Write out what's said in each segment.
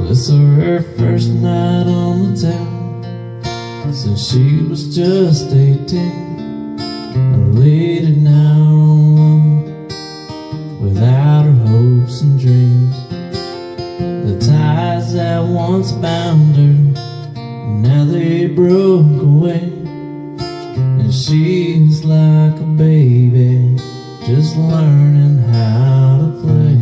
This was her first night on the town since she was just 18. A lady now alone, without her hopes and dreams. The ties that once bound her, now they broke away, and she's like a baby, just learning how to play.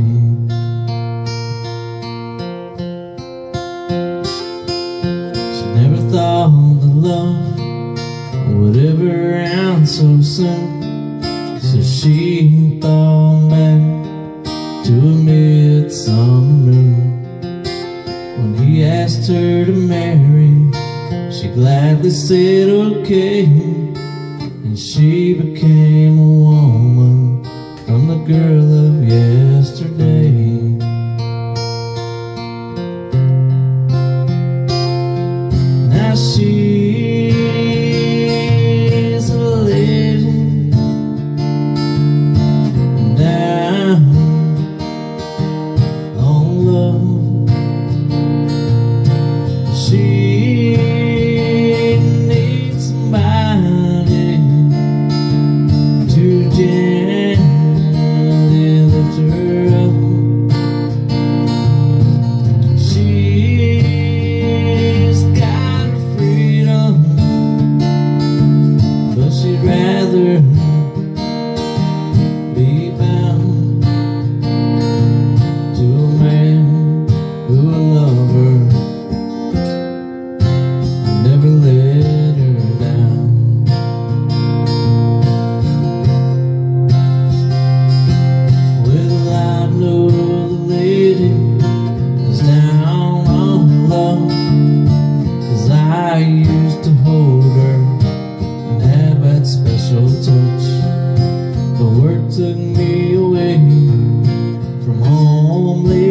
She never thought that love would ever end so soon, so she thought back to a midsummer moon. When he asked her to marry, she gladly said okay, and she became a woman from the girl of yesterday. Now she's a legend down on love. She needs somebody to gently lift her up. She's got her freedom, but she'd rather be bound to a man who will love her, never let her down. Well, I know the lady is down on love, 'cause I used to hold her and have that special touch. But work took me away from home.